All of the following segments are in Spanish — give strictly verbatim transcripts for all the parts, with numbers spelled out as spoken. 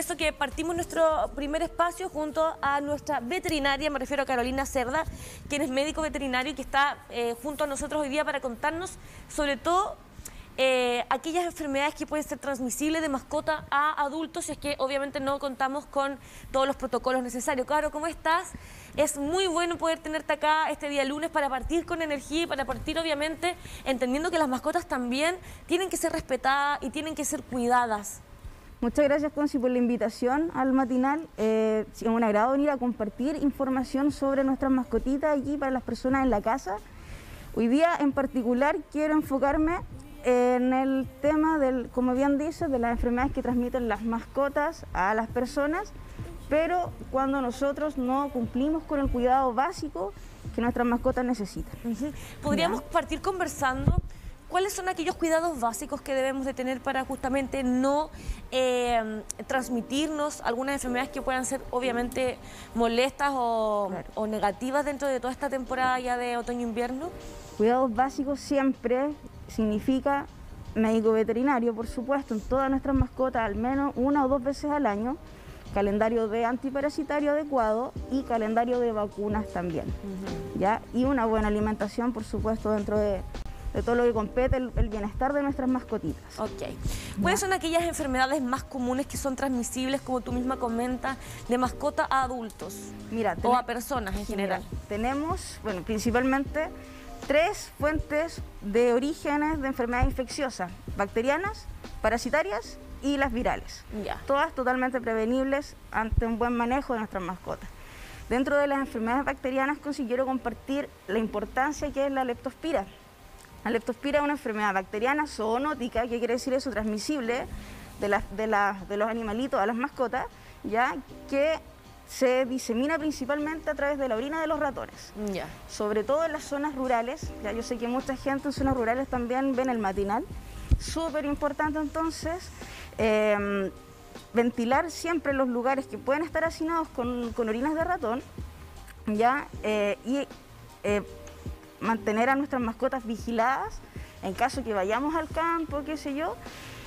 eso que partimos nuestro primer espacio junto a nuestra veterinaria, me refiero a Carolina Cerda, quien es médico veterinario y que está eh, junto a nosotros hoy día para contarnos sobre todo eh, aquellas enfermedades que pueden ser transmisibles de mascota a adultos, si es que obviamente no contamos con todos los protocolos necesarios. Caro, ¿cómo estás? Es muy bueno poder tenerte acá este día lunes para partir con energía y para partir obviamente entendiendo que las mascotas también tienen que ser respetadas y tienen que ser cuidadas. Muchas gracias, Conci, por la invitación al matinal. Eh, es un agrado venir a compartir información sobre nuestras mascotitas aquí para las personas en la casa. Hoy día en particular quiero enfocarme en el tema del, como bien dice, de las enfermedades que transmiten las mascotas a las personas, pero cuando nosotros no cumplimos con el cuidado básico que nuestras mascotas necesitan. Uh-huh. Podríamos ¿Ya? partir conversando cuáles son aquellos cuidados básicos que debemos de tener para justamente no eh, transmitirnos algunas enfermedades que puedan ser obviamente molestas o, claro. o negativas dentro de toda esta temporada ya de otoño-invierno. Cuidados básicos siempre significa médico veterinario, por supuesto, en todas nuestras mascotas al menos una o dos veces al año, calendario de antiparasitario adecuado y calendario de vacunas también, uh-huh. ¿ya? Y una buena alimentación, por supuesto, dentro de, de todo lo que compete el, el bienestar de nuestras mascotitas. Ok. ¿Cuáles son aquellas enfermedades más comunes que son transmisibles, como tú misma comentas, de mascota a adultos? Mira, o a personas en general. Mira, tenemos, bueno, principalmente tres fuentes de orígenes de enfermedades infecciosas: bacterianas, parasitarias y las virales. Ya. Todas totalmente prevenibles ante un buen manejo de nuestras mascotas. Dentro de las enfermedades bacterianas quiero compartir la importancia que es la leptospira. La leptospira es una enfermedad bacteriana zoonótica, ¿qué quiere decir eso? Transmisible de, la, de, la, de los animalitos a las mascotas, ya que se disemina principalmente a través de la orina de los ratones, ya. sobre todo en las zonas rurales. Ya yo sé que mucha gente en zonas rurales también ven el matinal. Súper importante entonces eh, ventilar siempre los lugares que pueden estar hacinados con, con orinas de ratón, ya eh, y eh, mantener a nuestras mascotas vigiladas en caso que vayamos al campo, qué sé yo,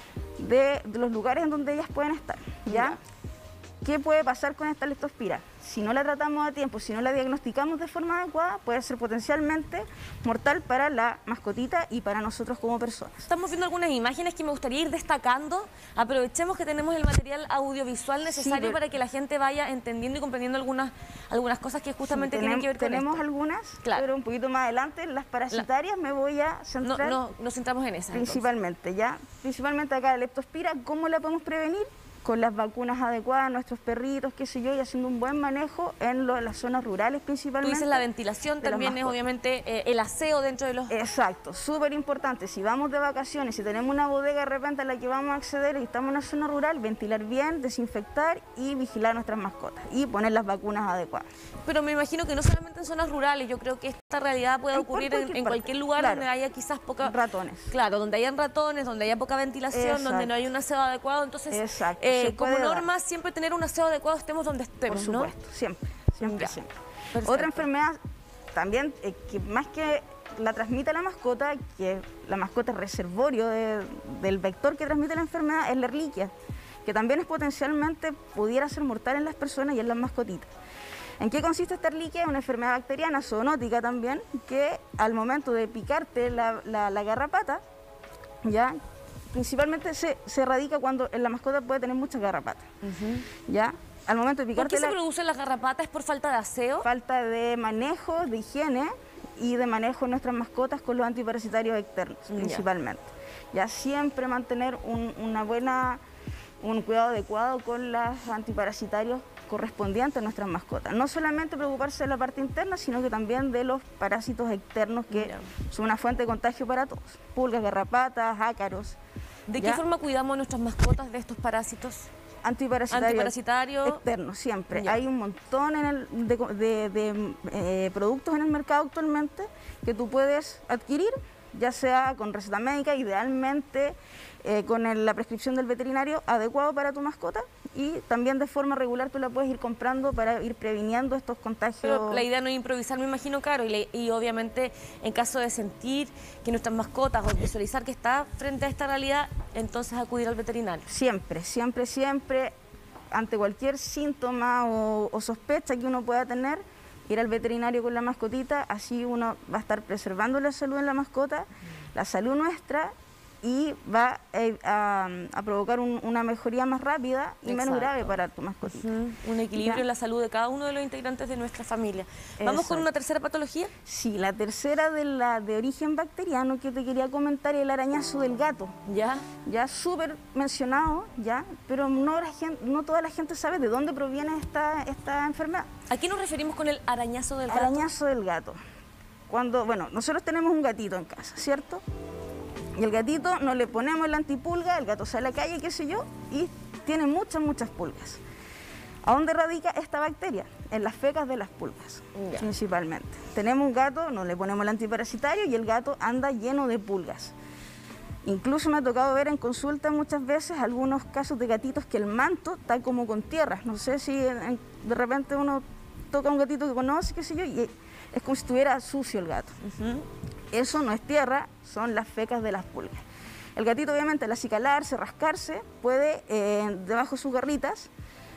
de, de los lugares en donde ellas pueden estar, ¿ya? ya. ¿Qué puede pasar con esta leptospira? Si no la tratamos a tiempo, si no la diagnosticamos de forma adecuada, puede ser potencialmente mortal para la mascotita y para nosotros como personas. Estamos viendo algunas imágenes que me gustaría ir destacando. Aprovechemos que tenemos el material audiovisual necesario sí, pero... para que la gente vaya entendiendo y comprendiendo algunas, algunas cosas que justamente sí, tenemos, tienen que ver con Tenemos esto. algunas, claro. pero un poquito más adelante, las parasitarias la... me voy a centrar. No, no, nos centramos en esas. Principalmente, entonces. ¿ya? Principalmente acá la leptospira, ¿cómo la podemos prevenir? Con las vacunas adecuadas, nuestros perritos, qué sé yo, y haciendo un buen manejo en, lo, en las zonas rurales principalmente. Tú dices la ventilación, también es obviamente eh, el aseo dentro de los... Exacto, súper importante. Si vamos de vacaciones, si tenemos una bodega de repente a la que vamos a acceder y estamos en una zona rural, ventilar bien, desinfectar y vigilar nuestras mascotas y poner las vacunas adecuadas. Pero me imagino que no solamente en zonas rurales, yo creo que esta realidad puede en ocurrir cualquier en, en cualquier lugar claro. donde haya quizás poca... Ratones. Claro, donde hayan ratones, donde haya poca ventilación, Exacto. donde no hay un aseo adecuado, entonces... Exacto. Eh, Eh, como norma, dar. siempre tener un aseo adecuado, estemos donde estemos, Por supuesto, ¿no? siempre, siempre, ya. siempre. Perfecto. Otra enfermedad también, eh, que más que la transmite la mascota, que la mascota es reservorio de, del vector que transmite la enfermedad, es la Ehrlichia, que también es potencialmente, pudiera ser mortal en las personas y en las mascotitas. ¿En qué consiste esta Ehrlichia? Es una enfermedad bacteriana zoonótica también, que al momento de picarte la, la, la garrapata, ya, principalmente se, se radica cuando en la mascota puede tener muchas garrapatas, uh-huh. ¿ya? Al momento de picarte ¿Por qué la... se producen las garrapatas? ¿Es por falta de aseo? Falta de manejo, de higiene y de manejo de nuestras mascotas con los antiparasitarios externos, ya. principalmente. Ya siempre mantener un, una buena, un cuidado adecuado con los antiparasitarios correspondientes a nuestras mascotas. No solamente preocuparse de la parte interna, sino que también de los parásitos externos que ya. son una fuente de contagio para todos. Pulgas, garrapatas, ácaros. ¿De ¿ya? qué forma cuidamos a nuestras mascotas de estos parásitos? Antiparasitarios Antiparasitario. externos, siempre. Ya. Hay un montón en el, de, de, de eh, productos en el mercado actualmente que tú puedes adquirir, ya sea con receta médica, idealmente eh, con el, la prescripción del veterinario adecuado para tu mascota, y también de forma regular tú la puedes ir comprando para ir previniendo estos contagios. Pero la idea no es improvisar, me imagino, Caro, y, le, y obviamente en caso de sentir que nuestras mascotas o visualizar que está frente a esta realidad, entonces acudir al veterinario. Siempre, siempre, siempre. ante cualquier síntoma o, o sospecha que uno pueda tener, ir al veterinario con la mascotita, así uno va a estar preservando la salud de la mascota, la salud nuestra, y va eh, a, a provocar un, una mejoría más rápida y Exacto. menos grave para tu mascotita. Uh-huh. Un equilibrio ¿Ya? en la salud de cada uno de los integrantes de nuestra familia. ¿Vamos Exacto. con una tercera patología? Sí, la tercera de la de origen bacteriano que te quería comentar es el arañazo del gato. Ya. Ya súper mencionado, ya, pero no, la gente, no toda la gente sabe de dónde proviene esta, esta enfermedad. ¿A qué nos referimos con el arañazo del gato? Arañazo del gato. Cuando, bueno, nosotros tenemos un gatito en casa, ¿cierto? Y el gatito nos le ponemos la antipulga, el gato sale a la calle, qué sé yo, y tiene muchas, muchas pulgas. ¿A dónde radica esta bacteria? En las fecas de las pulgas, Ya. principalmente. Tenemos un gato, nos le ponemos el antiparasitario y el gato anda lleno de pulgas. Incluso me ha tocado ver en consulta muchas veces algunos casos de gatitos que el manto está como con tierra. No sé si en- en- de repente uno toca a un gatito que conoce, qué sé yo, y es como si estuviera sucio el gato. Uh-huh. Eso no es tierra, son las fecas de las pulgas. El gatito obviamente al acicalarse, rascarse, puede eh, debajo de sus garritas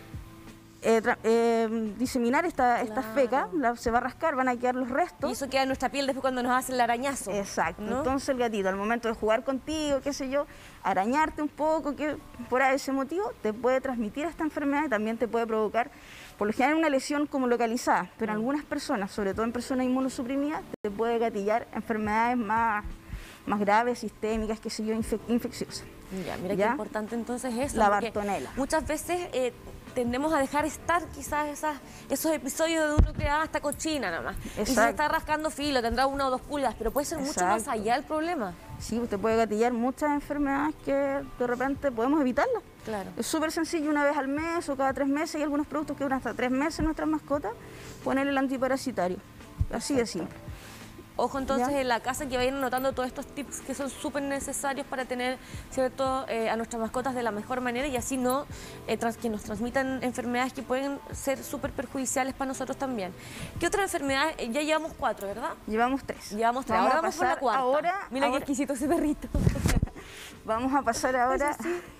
eh, tra- eh, diseminar esta, esta Claro. feca, la- se va a rascar, van a quedar los Y restos. eso queda en nuestra piel después cuando nos hacen el arañazo. Exacto, ¿no? entonces el gatito al momento de jugar contigo, qué sé yo, arañarte un poco, que por ese motivo te puede transmitir esta enfermedad y también te puede provocar, por lo general, una lesión como localizada, pero en algunas personas, sobre todo en personas inmunosuprimidas, te puede gatillar enfermedades más, más graves, sistémicas, qué sé yo, infe- infecciosas. Ya, mira ¿Ya? qué importante entonces es La porque Bartonella. Muchas veces eh, tendemos a dejar estar quizás esas, esos episodios de uno que ah, está cochina nada más. Y se Exacto. está rascando filo, tendrá una o dos pulgas, pero puede ser mucho más Exacto. allá el problema. Sí, usted puede gatillar muchas enfermedades que de repente podemos evitarlas. Claro. Es súper sencillo, una vez al mes o cada tres meses, hay algunos productos que duran hasta tres meses en nuestras mascotas, ponerle el antiparasitario. Así de simple. Ojo entonces ¿Ya? en la casa que vayan anotando todos estos tips que son súper necesarios para tener, ¿cierto?, eh, a nuestras mascotas de la mejor manera y así no eh, trans- que nos transmitan enfermedades que pueden ser súper perjudiciales para nosotros también. ¿Qué otra enfermedad? Eh, Ya llevamos cuatro, ¿verdad? Llevamos tres. Llevamos tres. Vamos Ahora a vamos por la pasar cuarta. ahora- Mira ahora- qué exquisito ese perrito. Vamos a pasar ahora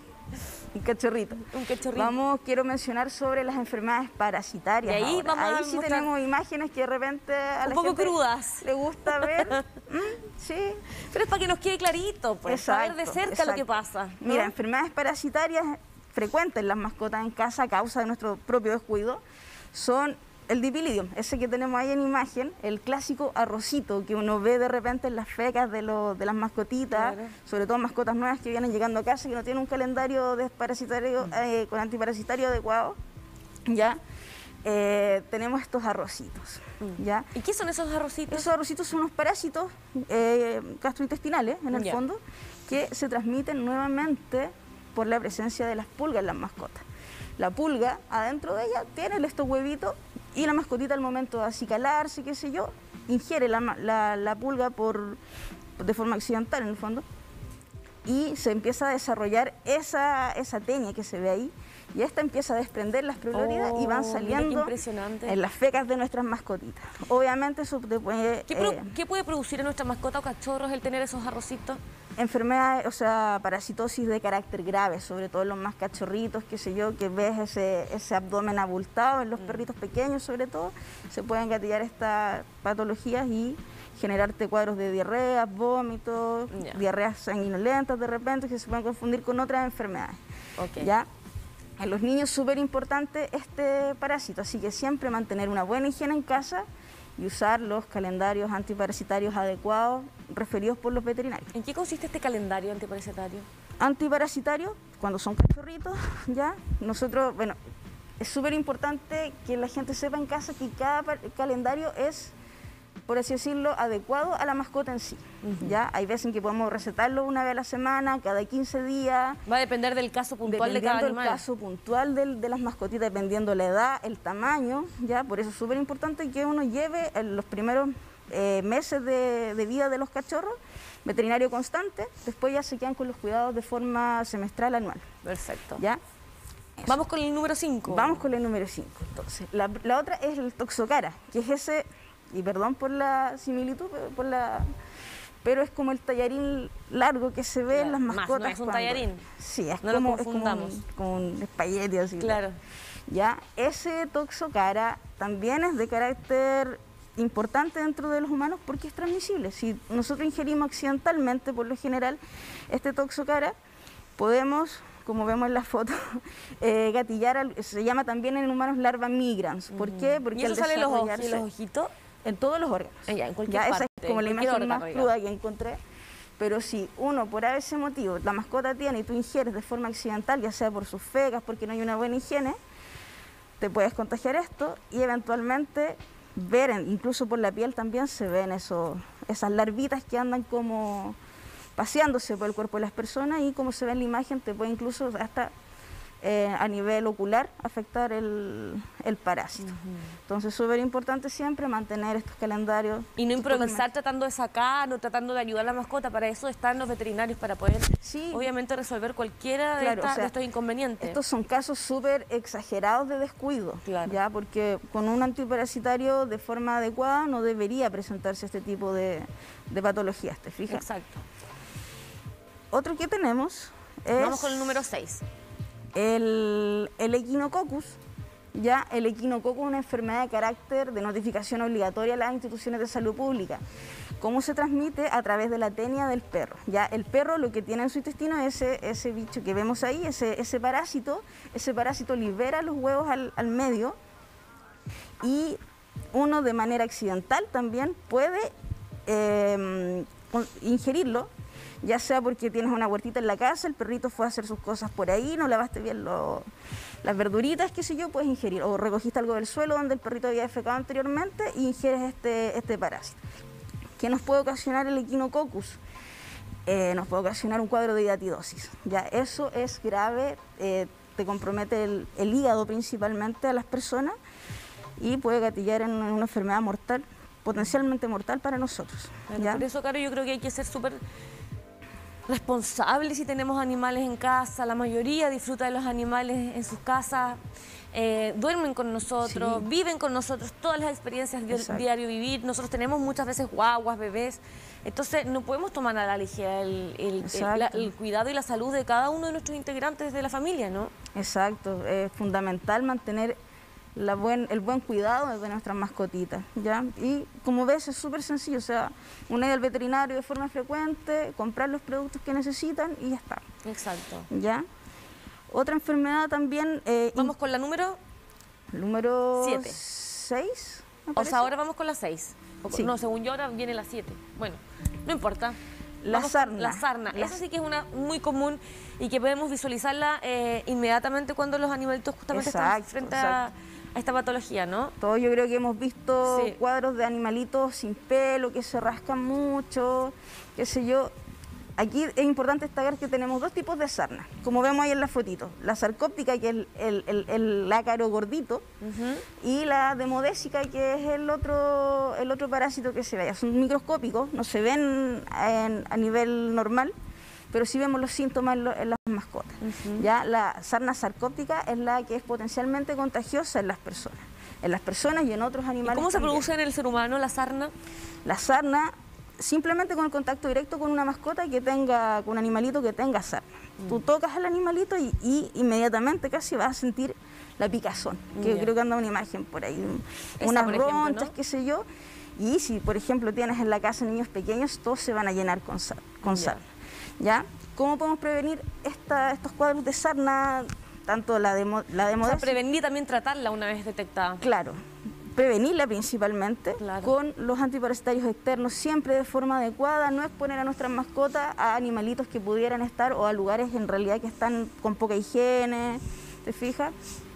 un cachorrito. Un cachorrito. Vamos, quiero mencionar sobre las enfermedades parasitarias. Y ahí ahora. vamos a Ahí sí mostrar- tenemos imágenes que de repente a Un la poco gente crudas. le gusta ver. Mm, sí. Pero es para que nos quede clarito, pues, saber de Exacto, cerca lo que exacto. pasa. ¿no? Mira, enfermedades parasitarias frecuentes en las mascotas en casa a causa de nuestro propio descuido son el dipilidium, ese que tenemos ahí en imagen, el clásico arrocito que uno ve de repente en las fecas de, los- de las mascotitas, Claro. sobre todo mascotas nuevas que vienen llegando a casa y que no tienen un calendario desparasitario, eh, con antiparasitario adecuado, ¿ya? Eh, tenemos estos arrocitos, ¿ya? ¿Y qué son esos arrocitos? Esos arrocitos son unos parásitos eh, gastrointestinales, en el Ya. fondo, que se transmiten nuevamente por la presencia de las pulgas en las mascotas. La pulga, adentro de ella, tiene estos huevitos y la mascotita al momento de acicalarse, qué sé yo, ingiere la, ma- la- la pulga por, de forma accidental, en el fondo, y se empieza a desarrollar esa, esa teña que se ve ahí, y esta empieza a desprender las proloridas y Oh, van mira qué saliendo impresionante. en las fecas de nuestras mascotitas. Obviamente eso te puede... ¿Qué, pro- eh, qué puede producir en nuestra mascota o cachorros el tener esos arrocitos? enfermedades, o sea, parasitosis de carácter grave, sobre todo en los más cachorritos, qué sé yo, que ves ese, ese abdomen abultado, en los perritos pequeños sobre todo, se pueden gatillar estas patologías y generarte cuadros de diarreas, vómitos, Ya. diarreas sanguinolentas de repente, que se pueden confundir con otras enfermedades. Ok. ¿Ya? En los niños es súper importante este parásito, así que siempre mantener una buena higiene en casa y usar los calendarios antiparasitarios adecuados referidos por los veterinarios. ¿En qué consiste este calendario antiparasitario? Antiparasitario, cuando son cachorritos, ya, nosotros, bueno, es súper importante que la gente sepa en casa que cada par- calendario es, por así decirlo, adecuado a la mascota en sí, ya. Hay veces en que podemos recetarlo una vez a la semana, cada quince días, Va a depender del caso puntual de cada dependiendo del animal. caso puntual del- de las mascotitas, dependiendo la edad, el tamaño, ya. Por eso es súper importante que uno lleve en los primeros eh, meses de, de vida de los cachorros, veterinario constante, después ya se quedan con los cuidados de forma semestral, anual, Perfecto. ¿ya? Vamos con el número cinco. Vamos con el número cinco, entonces. La, la otra es el toxocara, que es ese, y perdón por la similitud, pero por la, pero es como el tallarín largo que se ve claro, en las mascotas. Más, no es un cuando, tallarín. Sí, es no como, lo confundamos. Es como, un, como un espagueti así. Claro. ¿Ya? Ese toxocara también es de carácter importante dentro de los humanos porque es transmisible. Si nosotros ingerimos accidentalmente, por lo general, este toxocara, podemos, como vemos en la foto, eh, gatillar, al, se llama también en humanos larva migrans. ¿Por qué? Porque ¿Y eso al sale en los, ojos, desarrollarse- en los ojitos? En todos los órganos. Ya, en cualquier Ya, parte. esa es como la en cualquier imagen más órgano, cruda digamos. que encontré. Pero si uno, por ese motivo, la mascota tiene y tú ingieres de forma accidental, ya sea por sus fecas, porque no hay una buena higiene, te puedes contagiar esto y eventualmente ver, en- incluso por la piel también se ven eso, esas larvitas que andan como paseándose por el cuerpo de las personas y como se ve en la imagen te puede incluso hasta eh, a nivel ocular afectar el, el parásito. Uh-huh. Entonces súper importante siempre mantener estos calendarios. Y no improvisar totalmente. tratando de sacar o tratando de ayudar a la mascota. Para eso están los veterinarios, para poder, Sí. obviamente, resolver cualquiera de, Claro, esta- o sea, de estos inconvenientes. Estos son casos súper exagerados de descuido, Claro. ya porque con un antiparasitario de forma adecuada no debería presentarse este tipo de, de patologías, ¿te fijas? Exacto. Otro que tenemos es Vamos con el número seis. el, el equinococcus. Ya, el equinococcus es una enfermedad de carácter de notificación obligatoria a las instituciones de salud pública. ¿Cómo se transmite? A través de la tenia del perro. Ya, el perro lo que tiene en su intestino es ese, ese bicho que vemos ahí, ese, ese parásito. Ese parásito libera los huevos al, al medio y uno de manera accidental también puede eh, ingerirlo, ya sea porque tienes una huertita en la casa, el perrito fue a hacer sus cosas por ahí, no lavaste bien lo, las verduritas, qué sé yo, puedes ingerir, o recogiste algo del suelo donde el perrito había defecado anteriormente y ingieres este, este parásito. ¿Qué nos puede ocasionar el equinococcus? Eh, nos puede ocasionar un cuadro de hidatidosis. Ya, eso es grave, eh, te compromete el, el hígado principalmente a las personas y puede gatillar en una enfermedad mortal, potencialmente mortal para nosotros. Bueno, ¿ya? por eso, Caro, yo creo que hay que ser súper responsables si tenemos animales en casa. La mayoría disfruta de los animales en sus casas, eh, duermen con nosotros, Sí. viven con nosotros todas las experiencias del Exacto. diario vivir. Nosotros tenemos muchas veces guaguas, bebés. Entonces no podemos tomar a la ligera el, el- el- Exacto. la- el cuidado y la salud de cada uno de nuestros integrantes de la familia, ¿no? Exacto, es fundamental mantener la buen, el buen cuidado de nuestras mascotitas, ¿ya? Y como ves es súper sencillo, o sea, uno ir al veterinario de forma frecuente, comprar los productos que necesitan y ya está, Exacto. ¿ya? Otra enfermedad también, eh, Vamos con la número, in- número Siete. seis, me o parece. sea, ahora vamos con la seis. Sí. No, según yo ahora viene la siete. Bueno, no importa. La Vamos con sarna. La sarna. La- Esa sí que es una muy común y que podemos visualizarla eh, inmediatamente cuando los animalitos justamente están Exacto, frente a, a esta patología, ¿no? Todos yo creo que hemos visto Sí. cuadros de animalitos sin pelo, que se rascan mucho, qué sé yo. Aquí es importante destacar que tenemos dos tipos de sarna, como vemos ahí en la fotito. La sarcóptica, que es el, el, el- el ácaro gordito, Ujú. y la demodésica, que es el otro, el otro parásito que se ve. Son microscópicos, no se ven en- a nivel normal, pero sí vemos los síntomas en, lo- en las mascotas. Ujú. Ya la sarna sarcóptica es la que es potencialmente contagiosa en las personas, en las personas y en otros ¿Y animales. cómo se también. produce en el ser humano la sarna? La sarna, simplemente con el contacto directo con una mascota que tenga, con un animalito que tenga sarna. Tú tocas al animalito y, y inmediatamente casi vas a sentir la picazón, que Ya. creo que anda una imagen por ahí, Esa, unas por ejemplo, ronchas, ¿no? qué sé yo. Y si, por ejemplo, tienes en la casa niños pequeños, todos se van a llenar con, sar- con Ya. sarna. ¿Ya? ¿Cómo podemos prevenir esta, estos cuadros de sarna, tanto la de, mo- la de O sea, modestia? prevenir y también tratarla una vez detectada. Claro, prevenirla principalmente Claro. con los antiparasitarios externos, siempre de forma adecuada, no exponer a nuestras mascotas a animalitos que pudieran estar o a lugares en realidad que están con poca higiene, ¿te fijas?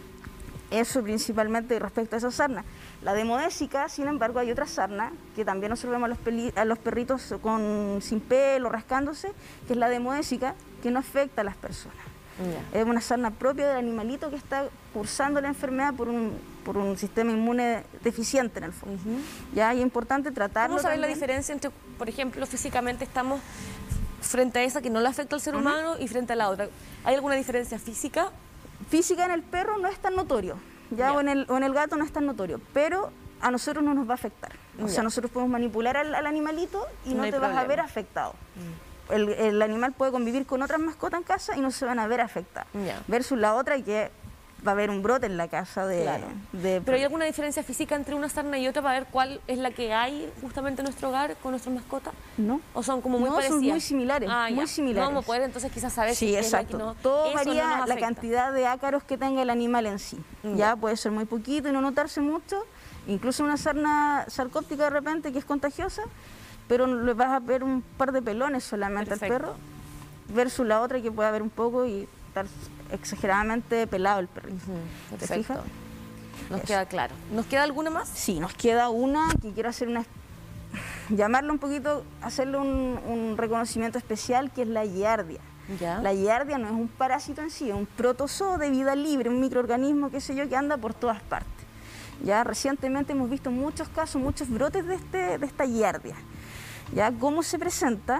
Eso principalmente respecto a esa sarna. La demodésica, sin embargo, hay otra sarna que también nosotros vemos a los, peli- a los perritos con, sin pelo, rascándose, que es la demodésica, que no afecta a las personas. Ya. Es una sarna propia del animalito que está cursando la enfermedad por un, por un sistema inmune deficiente en el fondo. Ujú. Ya, y es importante tratarlo. ¿Cómo saber la también. diferencia entre, por ejemplo, físicamente estamos frente a esa que no le afecta al ser humano y frente a la otra? ¿Hay alguna diferencia física? Física en el perro no es tan notorio, ya, Ya. O, en el, o en el gato no es tan notorio, pero a nosotros no nos va a afectar. O Ya. sea, nosotros podemos manipular al, al animalito y no, No hay te vas a problema. ver afectado. Mm. El, el animal puede convivir con otras mascotas en casa y no se van a ver afectadas. Ya. Versus la otra que va a haber un brote en la casa de... Claro. de- ¿Pero hay alguna diferencia física entre una sarna y otra para ver cuál es la que hay justamente en nuestro hogar con nuestras mascotas? ¿No? ¿O son como muy No, parecidas? son muy similares, Ah, muy ya. similares. No vamos a poder entonces quizás saber Sí, si es la exacto. que no. Todo Eso no varía nos la afecta. cantidad de ácaros que tenga el animal en sí. Mm. Ya puede ser muy poquito y no notarse mucho. Incluso una sarna sarcóptica de repente que es contagiosa, pero le vas a ver un par de pelones solamente Perfecto. al perro, versus la otra que puede haber un poco y estar exageradamente pelado el perrito. Ujú, ¿Te perfecto. fijas? Nos Eso. queda claro. ¿Nos queda alguna más? Sí, nos queda una que quiero hacer una... llamarla un poquito, hacerle un, un reconocimiento especial, que es la giardia. Ya. La giardia no es un parásito en sí, es un protozoo de vida libre, un microorganismo, qué sé yo, que anda por todas partes. Ya recientemente hemos visto muchos casos, muchos brotes de, este, de esta giardia. Ya, ¿cómo se presenta?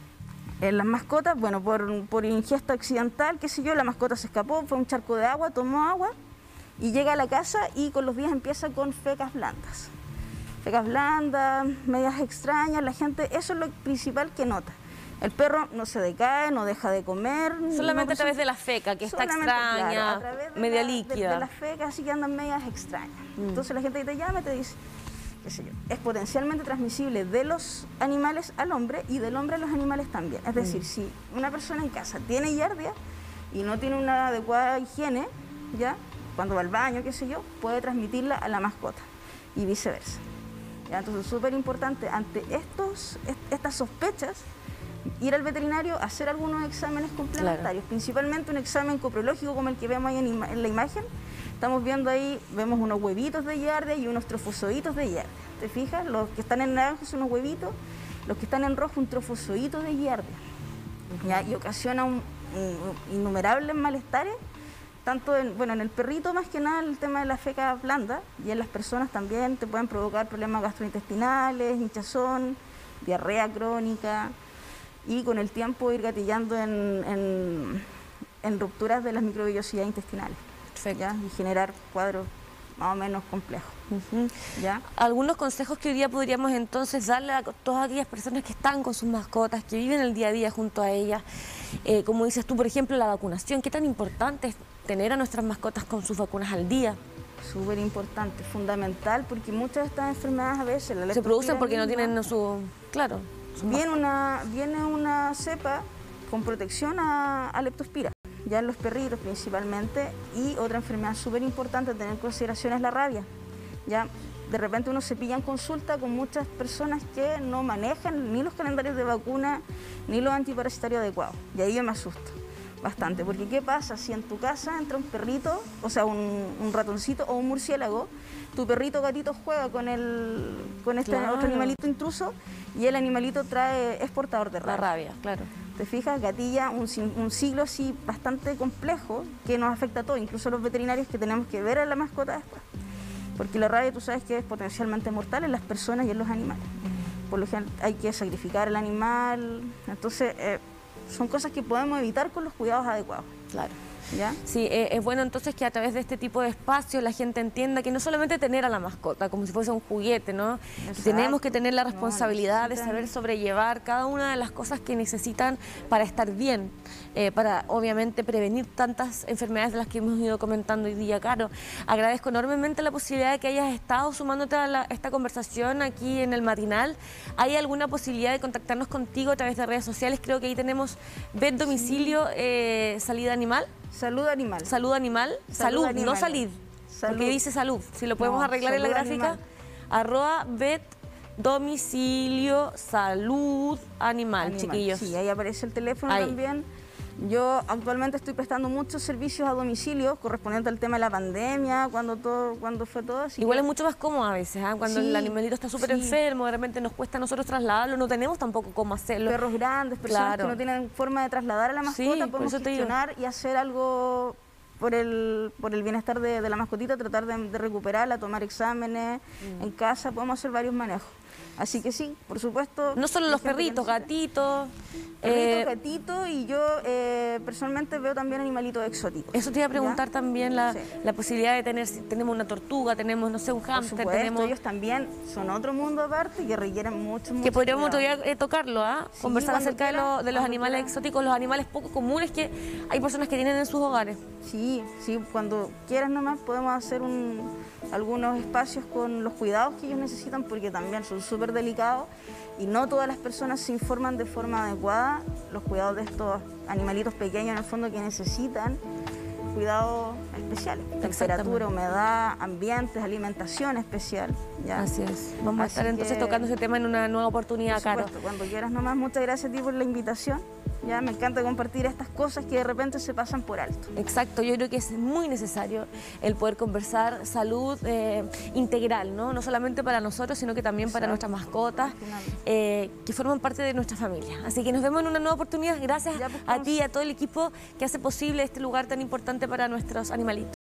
En las mascotas, bueno, por, por ingesta accidental, qué sé yo, la mascota se escapó, fue a un charco de agua, tomó agua y llega a la casa y con los días empieza con fecas blandas. Fecas blandas, medias extrañas, la gente, eso es lo principal que nota. El perro no se decae, no deja de comer. Solamente no a través de la feca, que está Solamente, extraña, claro, a través de media la- de- líquida. De, las fecas, así que andan medias extrañas. Mm. Entonces la gente que te llama te dice, qué sé yo, es potencialmente transmisible de los animales al hombre y del hombre a los animales también. Es decir, Mm. si una persona en casa tiene giardia y no tiene una adecuada higiene, ya, cuando va al baño, qué sé yo, puede transmitirla a la mascota y viceversa. ¿Ya? Entonces es súper importante ante estos, est- estas sospechas ir al veterinario a hacer algunos exámenes complementarios, principalmente un examen coprológico como el que vemos ahí en, ima- en la imagen. Estamos viendo ahí, vemos unos huevitos de giardia y unos trofozoitos de giardia. ¿Te fijas? Los que están en naranja son unos huevitos, los que están en rojo un trofozoito de giardia. ¿Ya? Y ocasiona un, un- innumerables malestares, tanto en, bueno, en el perrito más que nada el tema de la feca blanda, y en las personas también te pueden provocar problemas gastrointestinales, hinchazón, diarrea crónica, y con el tiempo ir gatillando en, en, en rupturas de las microvellosidades intestinales. Perfecto. ¿Ya? Y generar cuadros más o menos complejos. Ujú. ¿Ya? Algunos consejos que hoy día podríamos entonces darle a todas aquellas personas que están con sus mascotas, que viven el día a día junto a ellas. Eh, como dices tú, por ejemplo, la vacunación. ¿Qué tan importante es tener a nuestras mascotas con sus vacunas al día? Súper importante, fundamental, porque muchas de estas enfermedades a veces... La Se producen porque no leptospira tienen su... Claro. su Viene una, viene una cepa con protección a, a leptospira, ya en los perritos principalmente, y otra enfermedad súper importante a tener en consideración es la rabia. Ya de repente uno se pilla en consulta con muchas personas que no manejan ni los calendarios de vacuna ni los antiparasitarios adecuados, y ahí yo me asusto bastante, porque ¿qué pasa si en tu casa entra un perrito, o sea, un, un ratoncito o un murciélago? Tu perrito o gatito juega con, el, con este Claro. otro animalito intruso y el animalito trae, es portador de La rabia. rabia, claro. ¿Te fijas? Gatilla un, sin- un ciclo así bastante complejo que nos afecta a todos, incluso a los veterinarios que tenemos que ver a la mascota después. Porque la rabia tú sabes que es potencialmente mortal en las personas y en los animales. Por lo general hay que sacrificar al animal, entonces eh, son cosas que podemos evitar con los cuidados adecuados. Claro. ¿Ya? Sí, eh, es bueno entonces que a través de este tipo de espacios la gente entienda que no solamente tener a la mascota como si fuese un juguete, ¿no? Que Exacto. tenemos que tener la No, responsabilidad de necesitan- saber sobrellevar cada una de las cosas que necesitan para estar bien, eh, para obviamente prevenir tantas enfermedades de las que hemos ido comentando hoy día, Caro. Agradezco enormemente la posibilidad de que hayas estado sumándote a la- esta conversación aquí en el matinal. ¿Hay alguna posibilidad de contactarnos contigo a través de redes sociales? Creo que ahí tenemos Vet Domicilio, eh, Salida Animal. Salud animal. Salud animal, salud, Salud no animal. salir, Salud. porque dice salud. Si lo podemos No, arreglar en la salud gráfica, animal. arroba vet domicilio salud animal, Animal. chiquillos. Sí, ahí aparece el teléfono Ahí. también. Yo actualmente estoy prestando muchos servicios a domicilio correspondiente al tema de la pandemia, cuando todo, cuando fue todo. Así Igual que- es mucho más cómodo a veces, ¿ah? Cuando Sí, el animalito está súper sí. enfermo, de repente nos cuesta a nosotros trasladarlo, no tenemos tampoco cómo hacerlo. perros grandes, personas Claro. que no tienen forma de trasladar a la Sí, mascota, por podemos eso te digo. gestionar y hacer algo por el, por el bienestar de, de la mascotita, tratar de, de recuperarla, tomar exámenes Mm. en casa, podemos hacer varios manejos. Así que sí, por supuesto. No solo los la gente que perritos, necesita. gatitos. Perritos, eh, gatitos, y yo eh, personalmente veo también animalitos exóticos. Eso te iba a preguntar ¿Ya? también la, Sí. la posibilidad de tener, si tenemos una tortuga, tenemos, no sé, un Por hámster, supuesto, tenemos... ellos también son otro mundo aparte que requieren mucho, mucho Que podríamos cuidado. todavía eh, tocarlo, ¿ah? Sí, Conversar cuando acerca de, quiera, lo- de los cuando animales quiera. exóticos, los animales poco comunes que hay personas que tienen en sus hogares. Sí, sí, cuando quieras nomás podemos hacer un, algunos espacios con los cuidados que ellos necesitan, porque también son súper delicados y no todas las personas se informan de forma adecuada los cuidados de estos animalitos pequeños en el fondo que necesitan cuidados especiales, temperatura, humedad, ambientes, alimentación especial. ¿Ya? Así es. Vamos a Así estar entonces que, tocando ese tema en una nueva oportunidad, por Caro. supuesto, cuando quieras nomás, muchas gracias a ti por la invitación. Ya me encanta compartir estas cosas que de repente se pasan por alto. Exacto, yo creo que es muy necesario el poder conversar salud eh, integral, ¿no? No solamente para nosotros, sino que también para Exacto. nuestras mascotas, Al final. eh, que forman parte de nuestra familia. Así que nos vemos en una nueva oportunidad. Gracias Ya, pues, a vamos. ti y a todo el equipo que hace posible este lugar tan importante para nuestros animalitos.